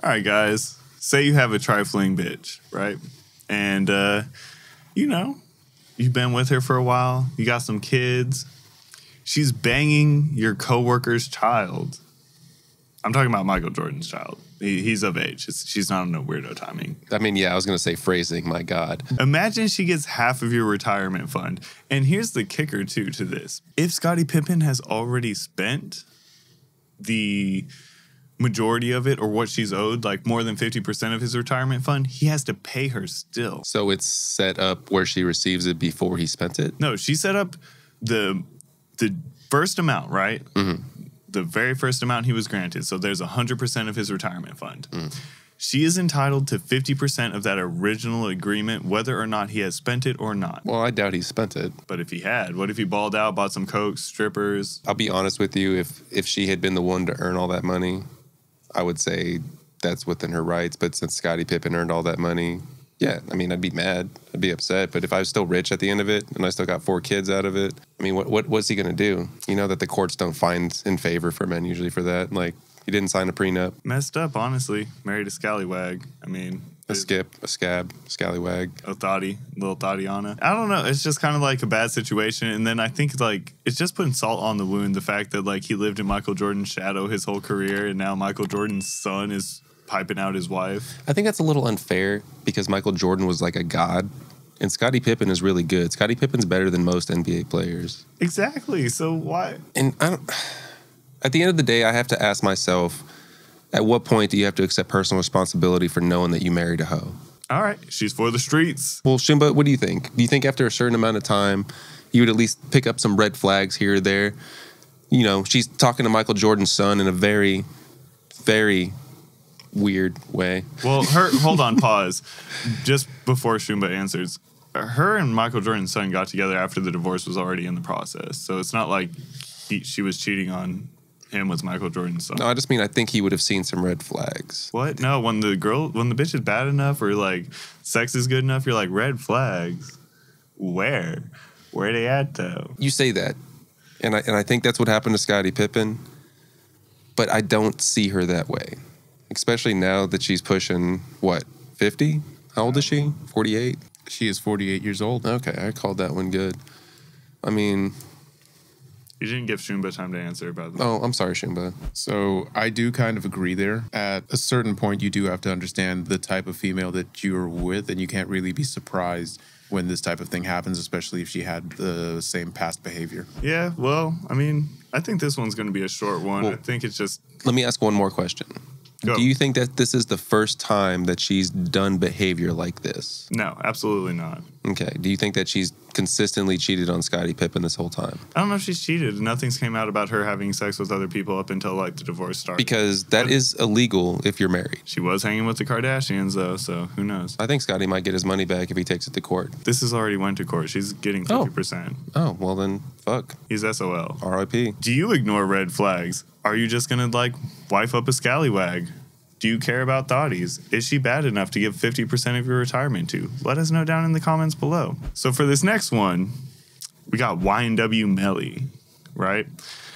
All right, guys. Say you have a trifling bitch, right? And, you know, you've been with her for a while. You got some kids. She's banging your coworker's child. I'm talking about Michael Jordan's child. He's of age. She's not on no weirdo timing. I mean, yeah, I was going to say phrasing. My God. Imagine she gets half of your retirement fund. And here's the kicker, too, to this. If Scottie Pippen has already spent the majority of it or what she's owed, like more than 50% of his retirement fund, he has to pay her still. So it's set up where she receives it before he spent it? No, she set up the first amount, right? Mm-hmm. The very first amount he was granted. So there's 100% of his retirement fund. Mm. She is entitled to 50% of that original agreement, whether or not he has spent it or not. Well, I doubt he spent it. But if he had, what if he balled out, bought some Coke, strippers? I'll be honest with you. If she had been the one to earn all that money, I would say that's within her rights. But since Scottie Pippen earned all that money, yeah, I mean, I'd be mad. I'd be upset. But if I was still rich at the end of it and I still got 4 kids out of it, I mean, what's he going to do? You know that the courts don't find in favor for men usually for that. Like, he didn't sign a prenup. Messed up, honestly. Married a scallywag. I mean... A scab, scallywag. A thotty, little Tatiana. I don't know. It's just kind of like a bad situation. And then I think, like, it's just putting salt on the wound, the fact that, like, he lived in Michael Jordan's shadow his whole career, and now Michael Jordan's son is piping out his wife. I think that's a little unfair because Michael Jordan was like a god, and Scottie Pippen is really good. Scottie Pippen's better than most NBA players. Exactly. So why? And at the end of the day, I have to ask myself, at what point do you have to accept personal responsibility for knowing that you married a hoe? All right. She's for the streets. Well, Shimba, what do you think? Do you think after a certain amount of time, you would at least pick up some red flags here or there? You know, she's talking to Michael Jordan's son in a very, very weird way. Well, hold on, pause. Just before Shumba answers, her and Michael Jordan's son got together after the divorce was already in the process. So it's not like she was cheating on him with Michael Jordan's son. No, I just mean I think he would have seen some red flags. What? No, when the bitch is bad enough or like sex is good enough, you're like, red flags. Where are they at though? You say that, and I think that's what happened to Scottie Pippen, but I don't see her that way. Especially now that she's pushing, what, 50? How old is she? 48? She is 48 years old. Okay, I called that one good. I mean... You didn't give Shumba time to answer about that. Oh, I'm sorry, Shumba. So I do kind of agree there. At a certain point, you do have to understand the type of female that you're with, and you can't really be surprised when this type of thing happens, especially if she had the same past behavior. Yeah, well, I mean, I think this one's going to be a short one. Well, I think it's just... Let me ask one more question. Go. Do you think that this is the first time that she's done behavior like this? No, absolutely not. Okay. Do you think that she's consistently cheated on Scottie Pippen this whole time? I don't know if she's cheated. Nothing's came out about her having sex with other people up until like the divorce started. Because that is illegal if you're married. She was hanging with the Kardashians though, so who knows? I think Scottie might get his money back if he takes it to court. This has already went to court. She's getting 50%. Oh, well then, fuck. He's SOL. R.I.P. Do you ignore red flags? Are you just gonna like wife up a scallywag? Do you care about thotties? Is she bad enough to give 50% of your retirement to? Let us know down in the comments below. So for this next one, we got YNW Melly, right?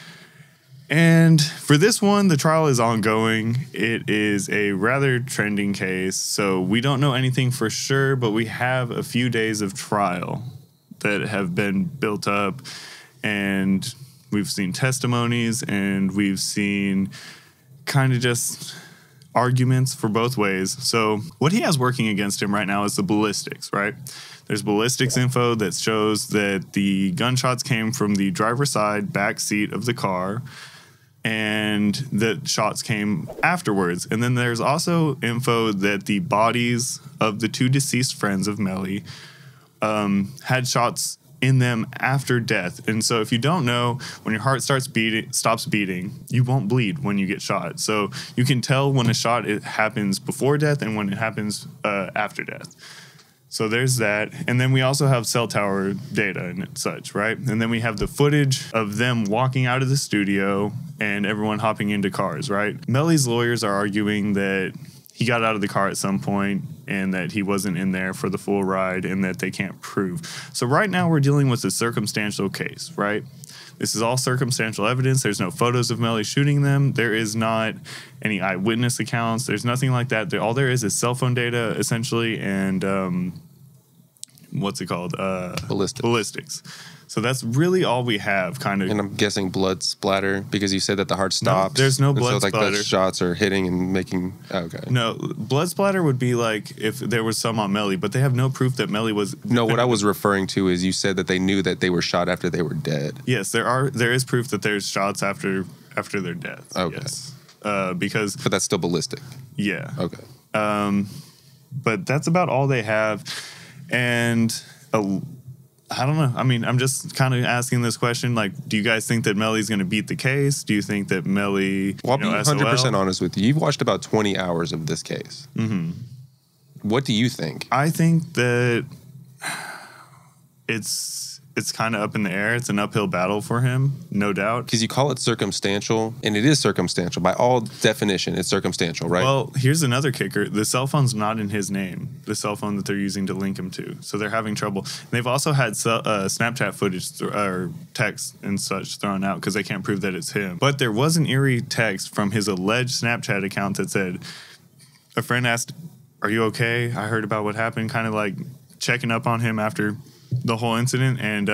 And for this one, the trial is ongoing. It is a rather trending case, so we don't know anything for sure, but we have a few days of trial that have been built up, and we've seen testimonies, and we've seen kind of just... arguments for both ways. So what he has working against him right now is the ballistics, right? There's ballistics info that shows that the gunshots came from the driver's side back seat of the car and that shots came afterwards. And then there's also info that the bodies of the 2 deceased friends of Melly had shots in them after death. And so if you don't know, when your heart stops beating, you won't bleed when you get shot. So you can tell when a shot it happens before death and when it happens after death. So there's that. And then we also have cell tower data and such, right? And then we have the footage of them walking out of the studio and everyone hopping into cars, right? Melly's lawyers are arguing that he got out of the car at some point and that he wasn't in there for the full ride and that they can't prove. So right now we're dealing with a circumstantial case, right? This is all circumstantial evidence. There's no photos of Melly shooting them. There is not any eyewitness accounts. There's nothing like that. All there is cell phone data, essentially, and what's it called? Ballistics. So that's really all we have, kind of. And I'm guessing blood splatter, because you said that the heart stops. No, there's no blood splatter. splatter. The shots are hitting and making... Okay. No, blood splatter would be like if there was some on Melly, but they have no proof that Melly was... No, what I was referring to is you said that they knew that they were shot after they were dead. Yes, there is proof that there's shots after their death. Okay. Yes. Because... But that's still ballistic. Yeah. Okay. But that's about all they have. And... I don't know. I mean, I'm just kind of asking this question. Like, do you guys think that Melly's going to beat the case? Do you think that Melly... Well, I'll be 100% honest with you. You've watched about 20 hours of this case. Mm-hmm. What do you think? I think that it's kind of up in the air. It's an uphill battle for him, no doubt. Because you call it circumstantial, and it is circumstantial. By all definition, it's circumstantial, right? Well, here's another kicker. The cell phone's not in his name, the cell phone that they're using to link him to. So they're having trouble. And they've also had Snapchat footage or text and such thrown out because they can't prove that it's him. But there was an eerie text from his alleged Snapchat account that said, a friend asked, "Are you okay? I heard about what happened," kind of like checking up on him after the whole incident, and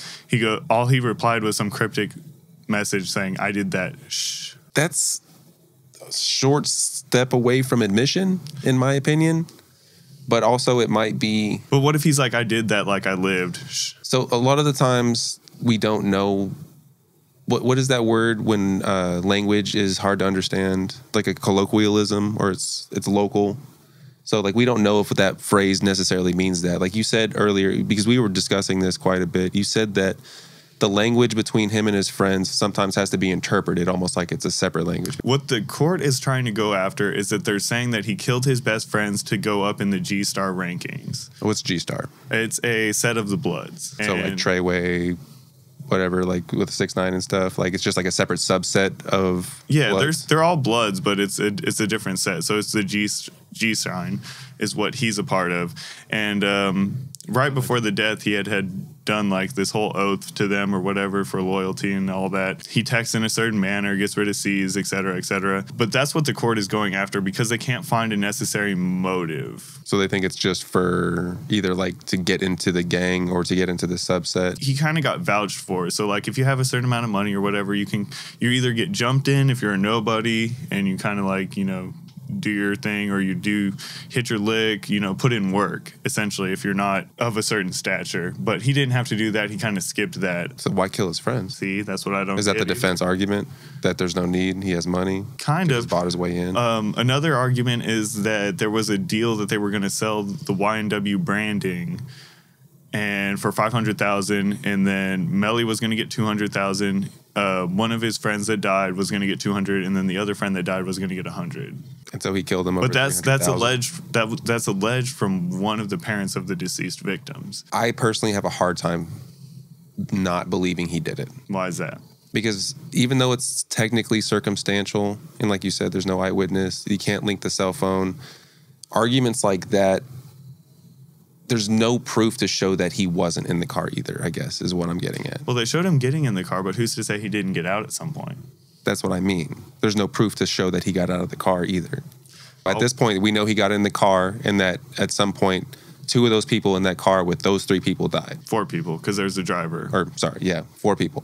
all he replied was some cryptic message saying, "I did that." Shh. That's a short step away from admission, in my opinion. But also, it might be. But what if he's like, "I did that, like I lived"? Shh. So a lot of the times we don't know what is that word when language is hard to understand, like a colloquialism, or it's local. So, like, we don't know if that phrase necessarily means that. Like you said earlier, because we were discussing this quite a bit, you said that the language between him and his friends sometimes has to be interpreted almost like it's a separate language. What the court is trying to go after is that they're saying that he killed his best friends to go up in the G-Star rankings. What's G-Star? It's a set of the Bloods. So, like, Treyway, whatever, like with 6ix9ine and stuff, like it's just like a separate subset of Bloods. They're all Bloods, but it's a different set. So it's the G-Sign is what he's a part of, and right before the death, he had done like this whole oath to them or whatever for loyalty and all that. He texts in a certain manner, gets rid of C's, et cetera, et cetera. But that's what the court is going after because they can't find a necessary motive. So they think it's just for either like to get into the gang or to get into the subset. He kind of got vouched for. So like if you have a certain amount of money or whatever, you either get jumped in if you're a nobody and you kind of like, do your thing, or you do hit your lick, put in work, essentially, if you're not of a certain stature. But he didn't have to do that. He kind of skipped that. So why kill his friends? See, that's what I don't Is that the defense argument? That there's no need? He has money? Kind of. He's bought his way in? Another argument is that there was a deal that they were going to sell the YNW branding and for $500,000, and then Melly was going to get $200,000. One of his friends that died was going to get $200,000, and then the other friend that died was going to get $100,000. And so he killed him over. But that's alleged. That's alleged from one of the parents of the deceased victims. I personally have a hard time not believing he did it. Why is that? Because even though it's technically circumstantial, and like you said, there's no eyewitness, you can't link the cell phone. Arguments like that, there's no proof to show that he wasn't in the car either, I guess, is what I'm getting at. Well, they showed him getting in the car, but who's to say he didn't get out at some point? That's what I mean. There's no proof to show that he got out of the car either. At this point, we know he got in the car and that at some point, 2 of those people in that car with those 3 people died. 4 people, because there's a driver. 4 people.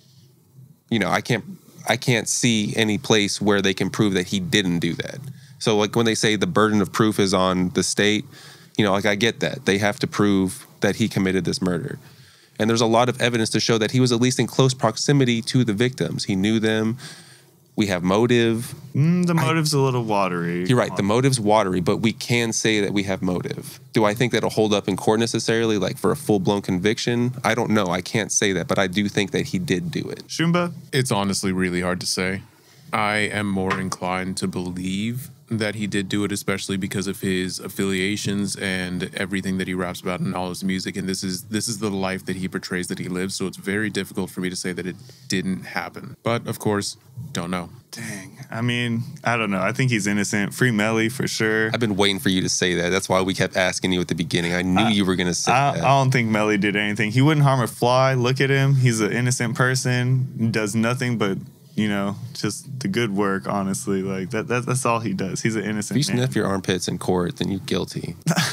I can't see any place where they can prove that he didn't do that. So, like, when they say the burden of proof is on the state, I get that. They have to prove that he committed this murder. And there's a lot of evidence to show that he was at least in close proximity to the victims. He knew them. We have motive. The motive's a little watery. You're right. The motive's watery, but we can say that we have motive. Do I think that'll hold up in court necessarily, like for a full-blown conviction? I don't know. I can't say that, but I do think that he did do it. Shumba? It's honestly really hard to say. I am more inclined to believe that he did do it, especially because of his affiliations and everything that he raps about in all his music. And this is the life that he portrays that he lives. So it's very difficult for me to say that it didn't happen. But of course, don't know. Dang. I mean, I don't know. I think he's innocent. Free Melly for sure. I've been waiting for you to say that. That's why we kept asking you at the beginning. I knew you were going to say that. I don't think Melly did anything. He wouldn't harm a fly. Look at him. He's an innocent person. Does nothing but, you know, just the good work, honestly. Like, that's all he does. He's an innocent If you man. sniff your armpits in court, then you're guilty.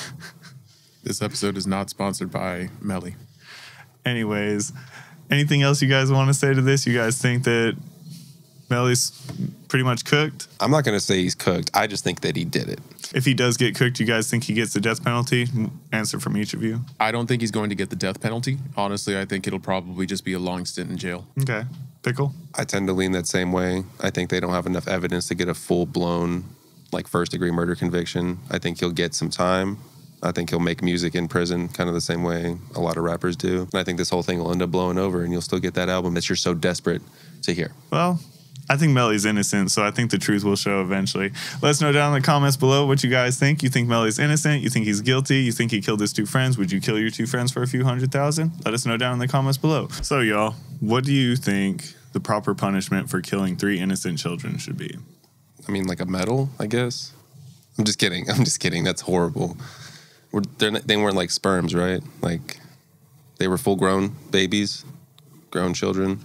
This episode is not sponsored by Melly. Anyways, anything else you guys want to say to this? You guys think that Melly's pretty much cooked? I'm not going to say he's cooked. I just think that he did it. If he does get cooked, you guys think he gets the death penalty? Answer from each of you. I don't think he's going to get the death penalty. Honestly, I think it'll probably just be a long stint in jail. Okay. Pickle? I tend to lean that same way. I think they don't have enough evidence to get a full-blown, like, first-degree murder conviction. I think he'll get some time. I think he'll make music in prison kind of the same way a lot of rappers do. And I think this whole thing will end up blowing over, and you'll still get that album that you're so desperate to hear. Well, I think Melly's innocent, so I think the truth will show eventually. Let us know down in the comments below what you guys think. You think Melly's innocent? You think he's guilty? You think he killed his 2 friends? Would you kill your 2 friends for a few $100,000? Let us know down in the comments below. So, y'all, what do you think the proper punishment for killing 3 innocent children should be? I mean, like a medal, I guess. I'm just kidding. That's horrible. They weren't like sperms, right? Like, they were full-grown babies, grown children.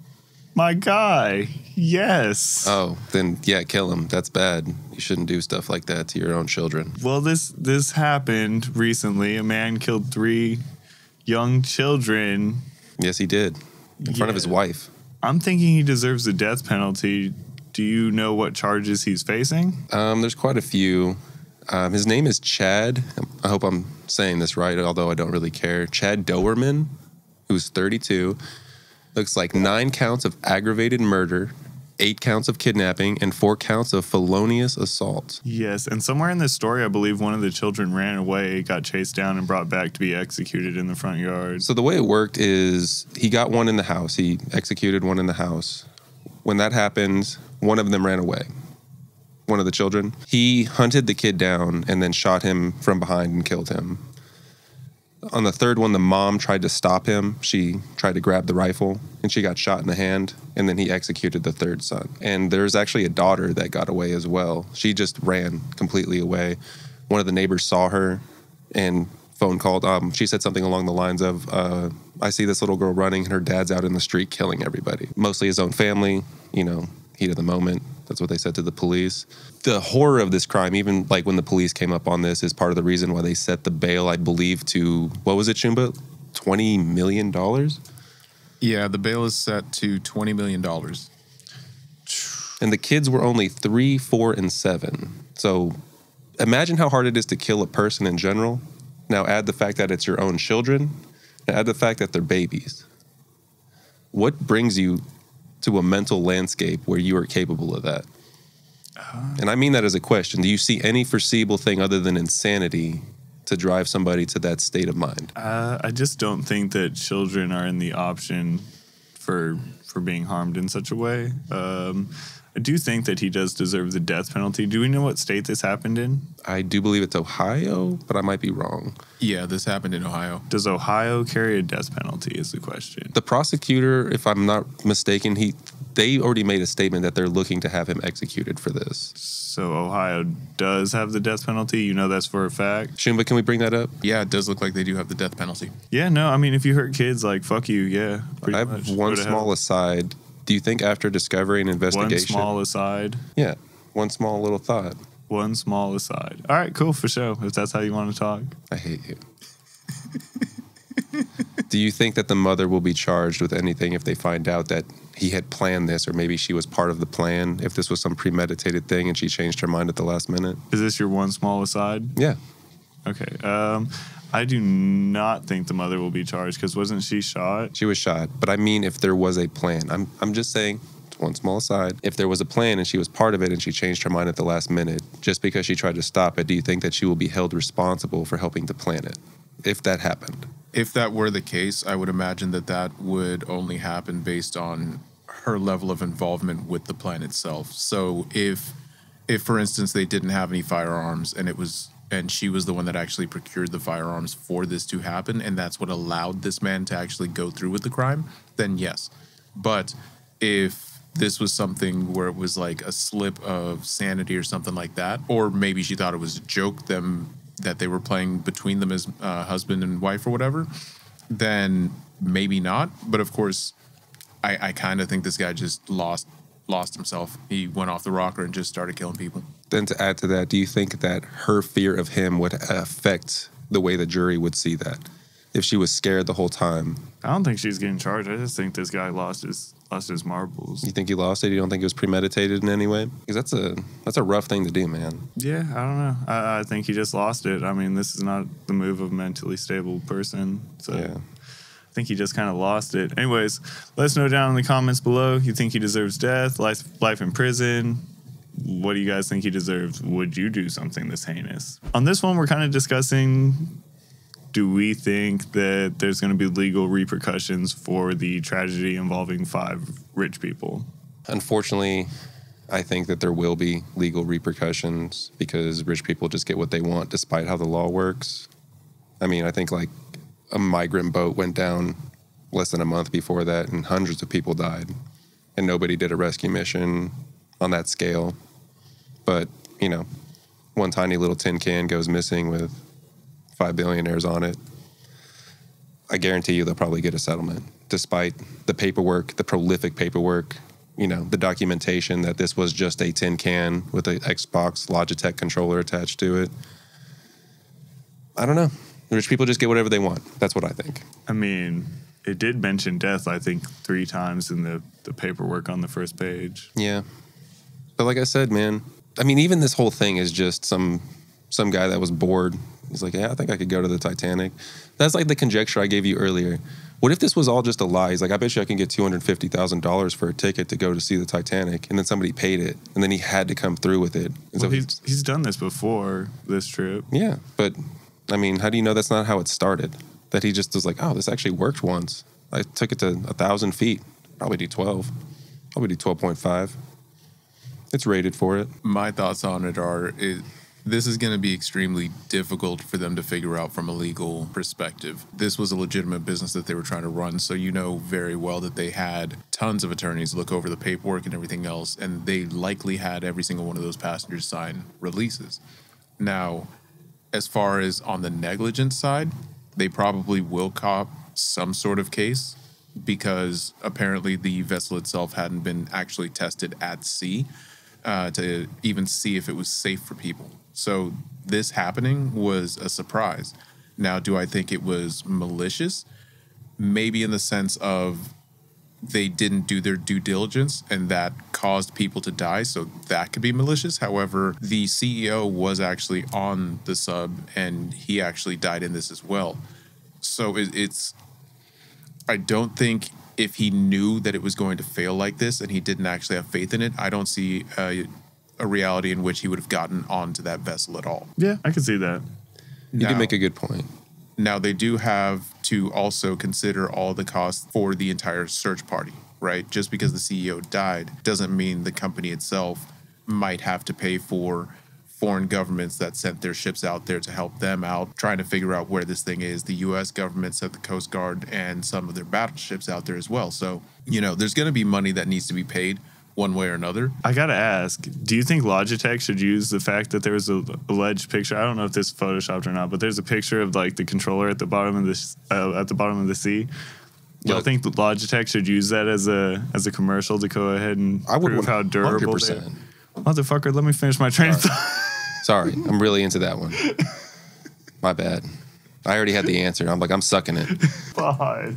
My guy, yes. Oh, then yeah, kill him. That's bad. You shouldn't do stuff like that to your own children. Well, this happened recently. A man killed 3 young children. Yes, he did. In front of his wife. I'm thinking he deserves the death penalty. Do you know what charges he's facing? There's quite a few. His name is Chad. I hope I'm saying this right, although I don't really care. Chad Doerman, who's 32. Looks like 9 counts of aggravated murder, 8 counts of kidnapping, and 4 counts of felonious assault. Yes, and somewhere in this story, I believe one of the children ran away, got chased down, and brought back to be executed in the front yard. So the way it worked is he got one in the house. He executed one in the house. When that happened, one of them ran away. One of the children. He hunted the kid down and then shot him from behind and killed him. On the third one, the mom tried to stop him. She tried to grab the rifle, and she got shot in the hand, and then he executed the third son. And there's actually a daughter that got away as well. She just ran completely away. One of the neighbors saw her and phone called. She said something along the lines of, I see this little girl running, and her dad's out in the street killing everybody. Mostly his own family, you know, heat of the moment. That's what they said to the police. The horror of this crime, even like when the police came up on this, is part of the reason why they set the bail, I believe, to, what was it, Shumba? $20 million? Yeah, the bail is set to $20 million. And the kids were only 3, 4, and 7. So imagine how hard it is to kill a person in general. Now add the fact that it's your own children. Now add the fact that they're babies. What brings you to a mental landscape where you are capable of that? And I mean that as a question. Do you see any foreseeable thing other than insanity to drive somebody to that state of mind? I just don't think that children are in the option for being harmed in such a way. I do think that he does deserve the death penalty. Do we know what state this happened in? I do believe it's Ohio, but I might be wrong. Yeah, this happened in Ohio. Does Ohio carry a death penalty is the question. The prosecutor, if I'm not mistaken, they already made a statement that they're looking to have him executed for this. So Ohio does have the death penalty? You know that's for a fact? Shumba, can we bring that up? Yeah, it does look like they do have the death penalty. Yeah, no, I mean, if you hurt kids, like, fuck you, yeah. I have one small aside. Do you think after discovery and investigation... One small aside? Yeah, one small little thought. One small aside. All right, cool, for sure, if that's how you want to talk. I hate you. Do you think that the mother will be charged with anything if they find out that he had planned this, or maybe she was part of the plan, if this was some premeditated thing and she changed her mind at the last minute? Is this your one small aside? Yeah. Okay. I do not think the mother will be charged because wasn't she shot? She was shot. But I mean, if there was a plan, I'm just saying, one small aside, if there was a plan and she was part of it and she changed her mind at the last minute, just because she tried to stop it, do you think that she will be held responsible for helping to plan it, if that happened? If that were the case, I would imagine that would only happen based on her level of involvement with the plan itself. So if if, for instance, they didn't have any firearms and she was the one that actually procured the firearms for this to happen, and that's what allowed this man to actually go through with the crime, then yes. But if this was something where it was like a slip of sanity or something like that, or maybe she thought it was a joke that they were playing between them as husband and wife or whatever, then maybe not. But of course, I kind of think this guy just lost himself. He went off the rocker and just started killing people. Then to add to that, do you think that her fear of him would affect the way the jury would see that? If she was scared the whole time? I don't think she's getting charged. I just think this guy lost his marbles. You think he lost it? You don't think it was premeditated in any way? Because that's a rough thing to do, man. Yeah, I don't know. I think he just lost it. I mean, this is not the move of a mentally stable person. So Yeah. I think he just kind of lost it. Anyways, let us know down in the comments below. You think he deserves death, life in prison? What do you guys think he deserves? Would you do something this heinous? On this one, we're kind of discussing, do we think that there's going to be legal repercussions for the tragedy involving 5 rich people? Unfortunately, I think that there will be legal repercussions because rich people just get what they want despite how the law works. I mean, I think like a migrant boat went down less than a month before that and hundreds of people died and nobody did a rescue mission on that scale. But, you know, one tiny little tin can goes missing with 5 billionaires on it. I guarantee you they'll probably get a settlement despite the paperwork, the prolific paperwork, you know, the documentation that this was just a tin can with an Xbox Logitech controller attached to it. I don't know. Rich people just get whatever they want. That's what I think. I mean, it did mention death, I think, 3 times in the paperwork on the first page. Yeah. But like I said, man, I mean, even this whole thing is just some guy that was bored. He's like, yeah, I think I could go to the Titanic. That's like the conjecture I gave you earlier. What if this was all just a lie? He's like, I bet you I can get $250,000 for a ticket to go to see the Titanic. And then somebody paid it. And then he had to come through with it. And Well, he's done this before, this trip. Yeah. But, I mean, how do you know that's not how it started? That he just was like, oh, this actually worked once. I took it to 1,000 feet. Probably do 12. Probably do 12.5. It's rated for it. My thoughts on it are, this is going to be extremely difficult for them to figure out from a legal perspective. This was a legitimate business that they were trying to run, so you know very well that they had tons of attorneys look over the paperwork and everything else, and they likely had every single one of those passengers sign releases. Now, as far as on the negligence side, they probably will cop some sort of case because apparently the vessel itself hadn't been actually tested at sea to even see if it was safe for people. So this happening was a surprise. Now, do I think it was malicious? Maybe in the sense of they didn't do their due diligence and that caused people to die, so that could be malicious. However, the CEO was actually on the sub and he actually died in this as well. So it's I don't think if he knew that it was going to fail like this and he didn't actually have faith in it, I don't see a reality in which he would have gotten onto that vessel at all. Yeah, I can see that. You did make a good point. Now, they do have to also consider all the costs for the entire search party, right? Just because the CEO died doesn't mean the company itself might have to pay for foreign governments that sent their ships out there to help them out, trying to figure out where this thing is. The U.S. government sent the Coast Guard and some of their battleships out there as well. So, you know, there's going to be money that needs to be paid one way or another. I gotta ask, do you think Logitech should use the fact that there was a alleged picture? I don't know if this is photoshopped or not, but there's a picture of like the controller at the bottom of the sea. Y'all think that Logitech should use that as a commercial to go ahead and prove how durable they are? Motherfucker, let me finish my train of thought. Sorry, I'm really into that one. My bad. I already had the answer. I'm like, I'm sucking it. Pause.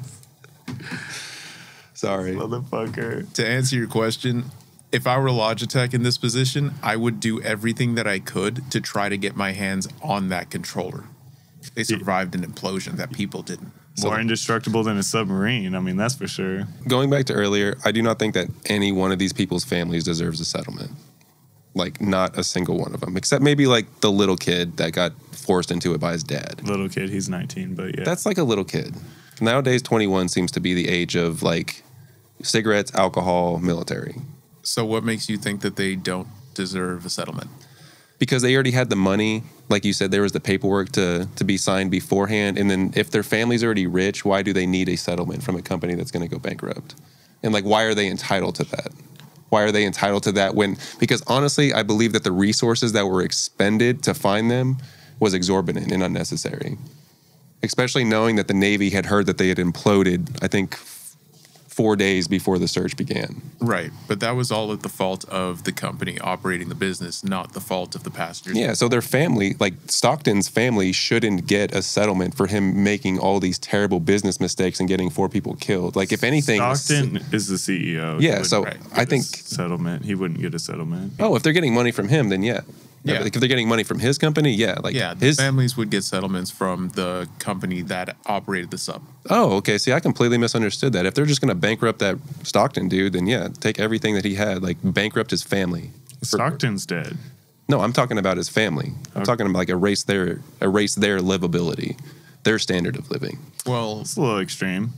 Sorry. Motherfucker. To answer your question, if I were Logitech in this position, I would do everything that I could to try to get my hands on that controller. They survived an implosion that people didn't. More indestructible than a submarine. I mean, that's for sure. Going back to earlier, I do not think that any one of these people's families deserves a settlement. Like, not a single one of them. Except maybe, like, the little kid that got forced into it by his dad. Little kid, he's 19, but yeah. That's like a little kid. Nowadays, 21 seems to be the age of, like, cigarettes, alcohol, military. So what makes you think that they don't deserve a settlement? Because they already had the money. Like you said, there was the paperwork to be signed beforehand. And then if their family's already rich, why do they need a settlement from a company that's going to go bankrupt? And like, why are they entitled to that? Why are they entitled to that because honestly, I believe that the resources that were expended to find them was exorbitant and unnecessary. Especially knowing that the Navy had heard that they had imploded, I think, 4 days before the search began. Right, but that was all at the fault of the company operating the business, not the fault of the passengers. Yeah, so their family, like Stockton's family, shouldn't get a settlement for him making all these terrible business mistakes and getting 4 people killed. Like, if anything, Stockton is the CEO. Yeah, so I think settlement. He wouldn't get a settlement. Oh, if they're getting money from him, then yeah. Yeah. Like if they're getting money from his company, yeah. Like the families would get settlements from the company that operated the sub. Oh, okay. See, I completely misunderstood that. If they're just going to bankrupt that Stockton dude, then yeah, take everything that he had, like bankrupt his family. Stockton's dead. No, I'm talking about his family. I'm talking about like erase their livability, their standard of living. Well, it's a little extreme.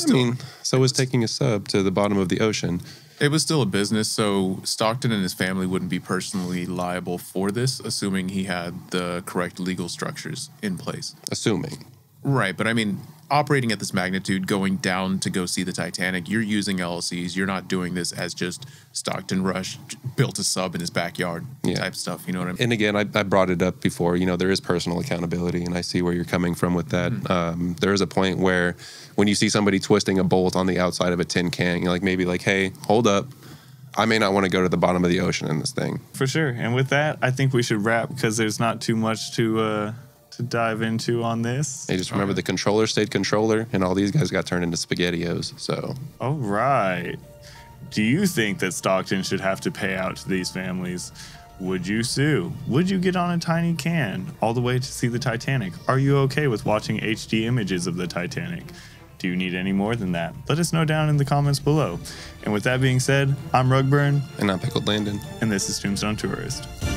So was taking a sub to the bottom of the ocean. It was still a business, so Stockton and his family wouldn't be personally liable for this, assuming he had the correct legal structures in place. Assuming. Right, but I mean, operating at this magnitude, going down to go see the Titanic, you're using LLCs. You're not doing this as just Stockton Rush built a sub in his backyard type stuff. You know what I mean? And again, I brought it up before. You know, there is personal accountability, and I see where you're coming from with that. There is a point where when you see somebody twisting a bolt on the outside of a tin can, you're like, maybe like, hey, hold up. I may not want to go to the bottom of the ocean in this thing. For sure. And with that, I think we should wrap because there's not too much to dive into on this. Hey, just remember the controller stayed controller, and all these guys got turned into SpaghettiOs. So, all right. Do you think that Stockton should have to pay out to these families? Would you sue? Would you get on a tiny can all the way to see the Titanic? Are you okay with watching HD images of the Titanic? Do you need any more than that? Let us know down in the comments below. And with that being said, I'm Rugburn. And I'm Pickled Landon. And this is Tombstone Tourist.